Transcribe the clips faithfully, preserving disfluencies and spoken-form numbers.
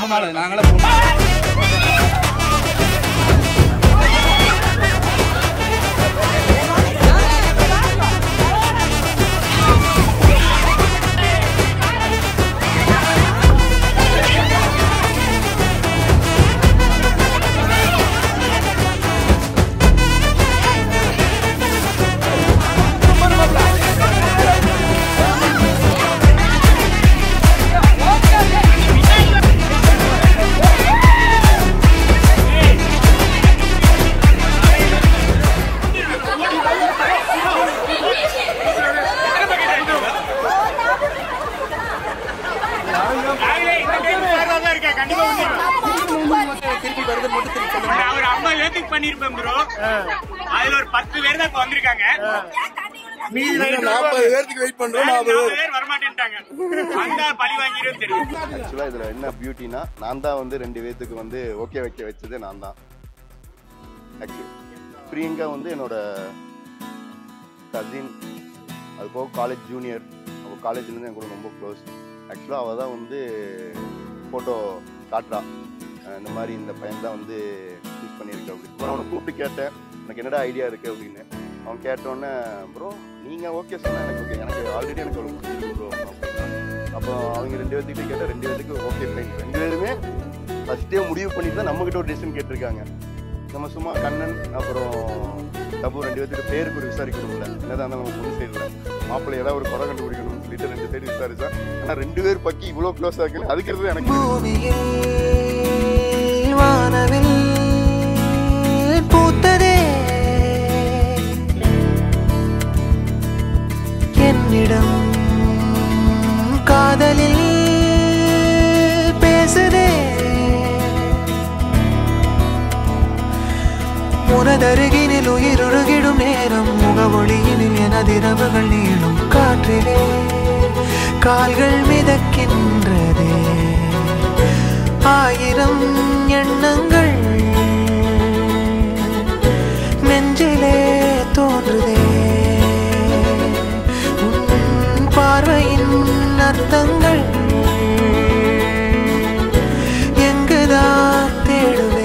நம்ம மாலை நாங்களே போனோம். இதுல என்ன பியூட்டினா நான் தான் வந்து ரெண்டு பேத்துக்கு வந்து ஓகே வைக்க வச்சதே நான் தான். ஆக்சுவலி பிரியங்கா வந்து என்னோட கசின், அது போக காலேஜ் ஜூனியர். அவள் காலேஜ்லேருந்து என் கூட ரொம்ப க்ளோஸ். ஆக்சுவலாக அவள் தான் வந்து ஃபோட்டோ காட்டுறா, இந்த மாதிரி இந்த பையன் தான் வந்து யூஸ் பண்ணியிருக்கேன் அப்படின்னு. அப்புறம் அவனை கூப்பிட்டு கேட்டேன், எனக்கு என்னடா ஐடியா இருக்குது அப்படின்னு. அவன் கேட்டோன்னே ப்ரோ நீங்கள் ஓகே சொன்னால் எனக்கு ஓகே, எனக்கு ஆல்ரெடி எனக்கு அவ்வளோ பிடிச்சிருக்கு ப்ரோ அப்படின்னா. அப்போ அவங்க ரெண்டு பேர்த்துக்கிட்ட கேட்டால் ரெண்டு பேருக்கு ஓகே ஃபைன். ரெண்டு பேருமே ஃபஸ்ட்டே முடிவு பண்ணிட்டு தான் நம்மக்கிட்ட ஒரு டெசிஷன் கேட்டிருக்காங்க. நம்ம சும்மா கண்ணன் அப்புறம் தப்பு ரெண்டு பேர்த்துக்கு பேருக்கு ஒரு விசாரிக்கணும்ல, என்னதான் இருந்தாலும் நம்ம பொண்ணு சைடில் மாப்பிள்ளை ஏதாவது ஒரு குறை கண்டுபிடிக்கணும்னு சொல்லிட்டு ரெண்டு சைடு விசாரிச்சா. ஆனால் ரெண்டு பேர் பக்கி இவ்வளோ க்ளோஸ் ஆகல, அதுக்கிறது எனக்கு பூத்ததே என்னிடம் காதலில் பேசுதே உனதருகினில் உயிருருகிடும் நேரம் முகவொளியினில் எனதிரவுகள் நீளும் காற்றிலே கால்கள் மிதக்கின்றதே ஆயிரம் எண்ணங்கள் நெஞ்சிலே தோன்றுதே உன் பார்வையின் அர்த்தங்கள் எங்குதான் தேடுவேன்.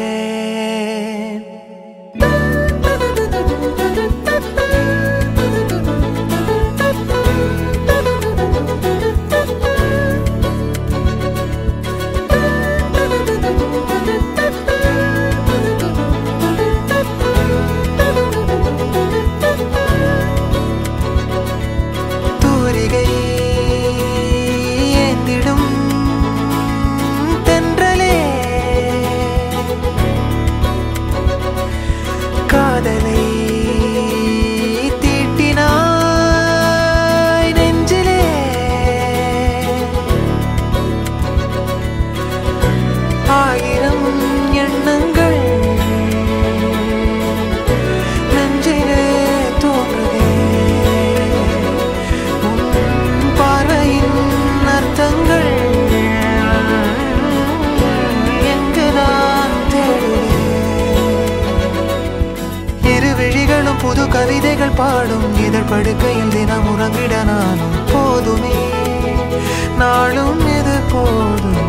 புது கவிதைகள் பாடும் இதழ் படுக்கையில் தினம் உறங்கிட நானும் போதுமே, நாளும் இது போதுமே,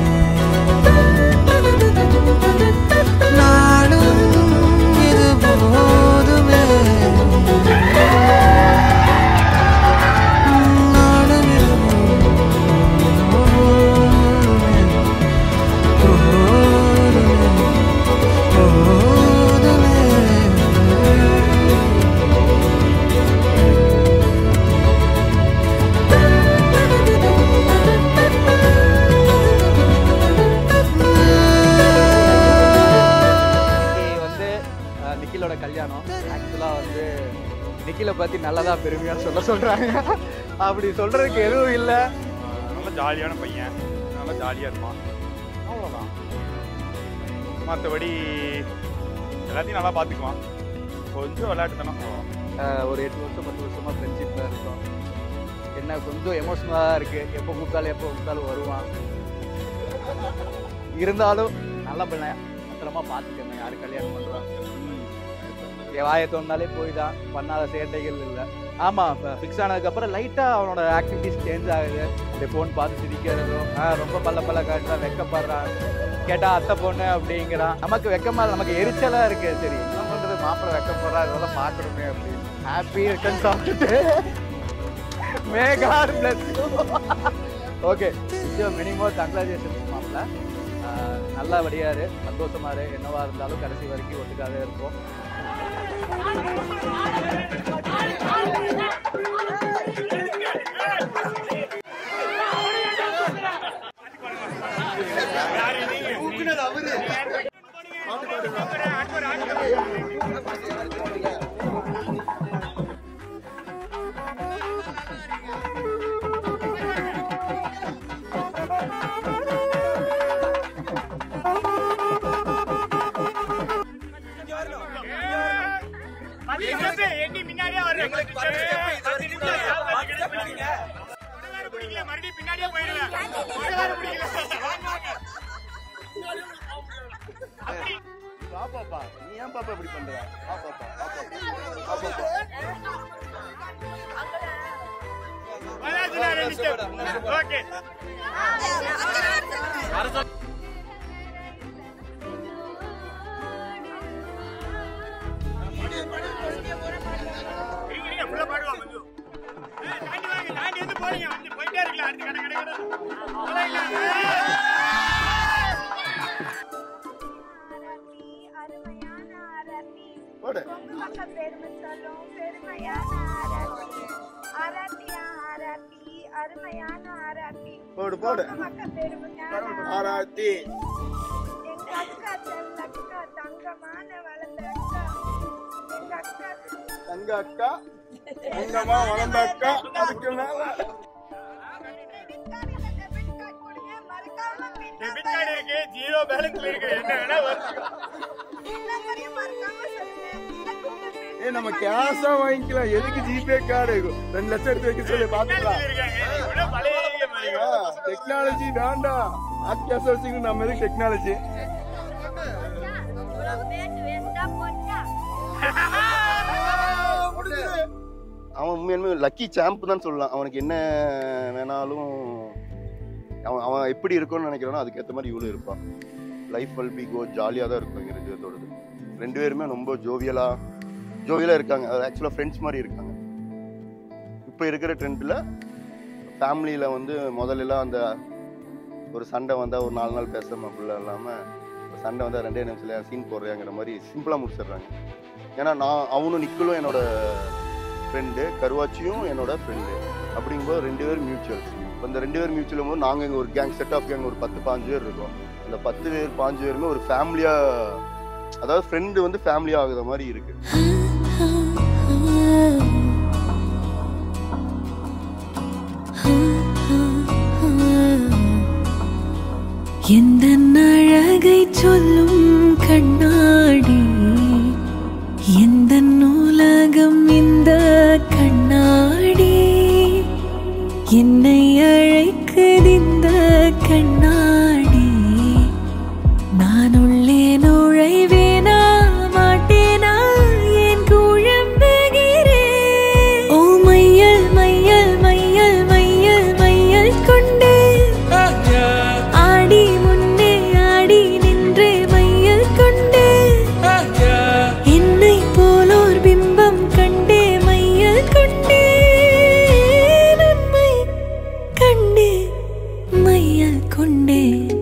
நாளும் இது போதுமே, நாளும் இது நிக்கில பத்தி நல்லதா பெருமையா சொல்ல சொல்றாங்க. அப்படி சொல்றதுக்கு எதுவும் இல்லை. நல்ல ஜாலியான பையன், நல்லா ஜாலியா இருப்பான், அவ்வளோதான். மற்றபடி எல்லாத்தையும் நல்லா பார்த்துக்குவான். கொஞ்சம் விளையாட்டுத்தனம். ஒரு எட்டு வருஷம் பத்து வருஷமா ஃப்ரெண்ட்ஷிப்ல இருக்கோம். என்ன கொஞ்சம் எமோஷனலாக இருக்கு. எப்போ கூப்பிட்டாலும் எப்போ கூப்பிட்டாலும் வருவான். இருந்தாலும் நல்ல பிள்ளை, பத்திரமா பார்த்துக்கணும். யாரும் கல்யாணம் பண்ணுறான் வாயை தோணுனாலே போய் தான், பண்ணாத சேட்டைகள் இல்லை. ஆமாம் இப்போ ஃபிக்ஸ் ஆனதுக்கப்புறம் லைட்டாக அவனோட ஆக்டிவிட்டிஸ் சேஞ்ச் ஆகுது. அப்படியே ஃபோன் பார்த்து சிரிக்கிறதும் ஆ ரொம்ப பல்ல பல்ல காட்டுறான், வெக்கப்படுறான், கேட்டால் அத்தை பொண்ணு அப்படிங்கிறான். நமக்கு வெக்கமாக நமக்கு எரிச்சலாக இருக்குது. சரி என்ன பண்ணுறது, மாப்பிள்ளை வெக்கப்படுறா, இதெல்லாம் பார்க்கணுமே அப்படின்னு ஹாப்பி ரிட்டர்ன் சாப்பிட்டுட்டு may God bless you. Okay many more congratulations மாப்பிள்ளை. நல்லபடியாக இரு, சந்தோஷமா இரு, என்னவா இருந்தாலும் கடைசி வரைக்கும் ஒட்டுக்காக இருப்போம். பாப்பா நீ ஏன் பாப்பா இப்படி பண்ற? போடு போடு ஆராத்தி தங்க அக்கா தங்கமா வளர்ந்த அக்கா. அதுக்கு மேல டெபிட் கார்டு இருக்கு, ஜீரோ பேலன்ஸ்ல இருக்கு, என்ன வேணா வச்சுக்கோ. ஏ நம்ம கேஷா வாங்கிக்கலாம், எதுக்கு ஜிபே கார்டு? ரெண்டு லட்சம் எடுத்து வைக்க சொல்லி பாத்துக்கலாம். டெக்னாலஜி வேண்டாம், ஆட் கேஷ் வச்சுக்கணும். நம்ம எதுக்கு டெக்னாலஜி? அவன் உண்மையுமே லக்கி சாம்ப் தான் சொல்லலாம். அவனுக்கு என்ன வேணாலும் அவன் அவன் எப்படி இருக்கும்னு நினைக்கிறானோ அதுக்கேற்ற மாதிரி இவ்வளோ இருப்பான். லைஃப் வில் பி கோ, ஜாலியாக தான் இருக்கும். இங்கே ரெண்டு பேர்த்தோடது ரெண்டு பேருமே ரொம்ப ஜோவியலாக ஜோவியலாக இருக்காங்க. அது ஆக்சுவலாக ஃப்ரெண்ட்ஸ் மாதிரி இருக்காங்க. இப்போ இருக்கிற ட்ரெண்டில் ஃபேமிலியில் வந்து முதல்லலாம் அந்த ஒரு சண்டை வந்தால் ஒரு நாலு நாள் பேசாமல் அப்படிலாம் இல்லாமல் சண்டை வந்தால் ரெண்டே நிமிஷத்தில் சீன் போடுறாங்கிற மாதிரி சிம்பிளாக முடிச்சிடுறாங்க. ஏன்னா நான் அவனும் நிக்கலும் என்னோட ஃப்ரெண்டு, கருவாச்சியும் என்னோட ஃப்ரெண்டு. அப்படிங்கும்போது ரெண்டு பேரும் மியூச்சுவல்ஸ். இப்போ இந்த ரெண்டு பேர் மியூச்சுவல் போது நாங்கள் இங்கே ஒரு கேங், செட் ஆஃப் கேங் ஒரு பத்து பாஞ்சு பேர் இருக்கோம். அந்த பத்து பேர் பாஞ்சு பேருமே ஒரு ஃபேமிலியாக, அதாவது ஃப்ரெண்டு வந்து ஃபேமிலியாக ஆகுற மாதிரி இருக்கு. எந்த அழகை சொல்லும் கண்ணாடி, எந்த நூலகம் இந்த கண்ணாடி, என்னை அழைக்குது இந்த கண்ணாடி, நான் உள்ளே நுழைவேனா மாட்டேனா என் குழம்புகிறேன். ஓ மையல் மையல் மையல் மையல் மையல் கொண்டு ஆடி முன்னே ஆடி நின்று மையல் கொண்டு என்னை போலோர் பிம்பம் கண்டே மையல் கொண்டே உண்மை கண்டே மையல் கொண்டே.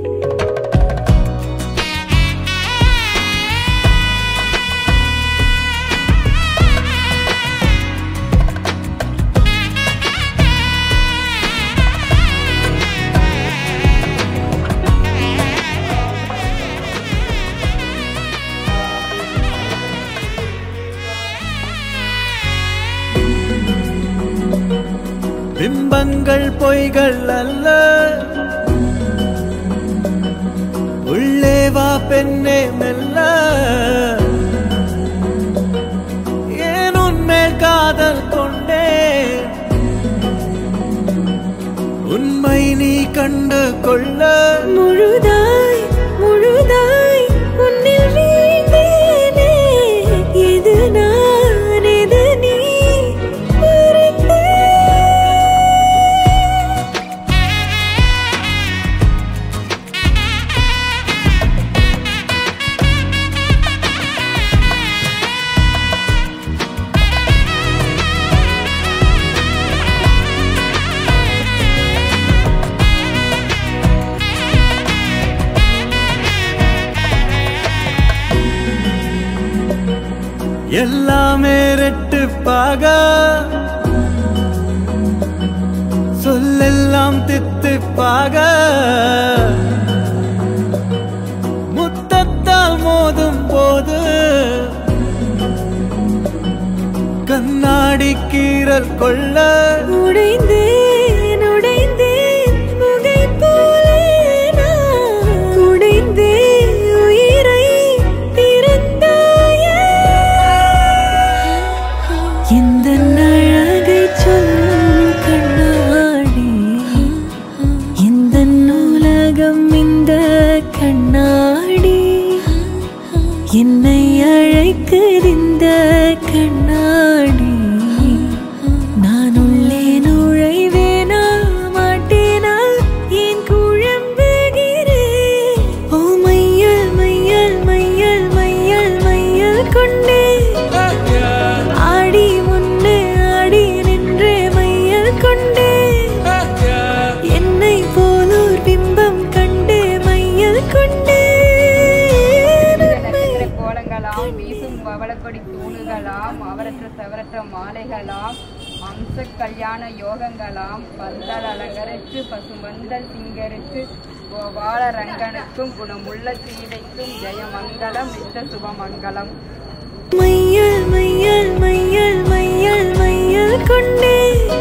பிம்பங்கள் பொய்கள் அல்ல, உள்ளே வா பெண்ணே மெல்ல, ஏன் உன்மேல் காதல் கொண்டே, உண்மை நீ கண்டு கொள்ள முழுதாய் முழுதாய் உன்னில் வீழ்ந்தேனே, எது நான் எது நீ எல்லாமே ரெட்டுப்பாக சொல்லெல்லாம் தித்திப்பாக முத்தத்தால் மோதும் போது கண்ணாடி கீறல் கொள்ள உடைந்தேன் உடைந்தேன் புகை போலே நான் உடைந்தேன் உயிரை திறந்தாயே இந்த அழகை சொல்லும் கண்ணாடி இந்த நூலகம் இந்த கண்ணாடி என்னை அழைக்குதிந்த கண்ணாடி நான் உள்ளே நுழைவேனா மாட்டேனால் ஏன் குழம்புகிறேன் ஓ மையல் மையல் மையல் மையல் மையல் கொண்டே ஆடி முன்னே ஆடி நின்றே மையல் கொண்டே என்னை போலோர் பிம்பம் கண்டே மையல் கொண்டே கோலங்களாம் வீசும் பவளக்கொடி தூணுகளாம் அவரற்ற சவரற்ற மாலைகளாம் அம்ச கல்யாண யோகங்களாம் பந்தல் அலங்கரித்து பசுமந்தல் சிங்கருக்கு வாழ ரங்கனுக்கும் குணமுள்ள சீதைக்கும் ஜெயமங்கலம் நித்த சுபமங்கலம் மையல் மையல் மையல் மையல் மையல் கொண்டே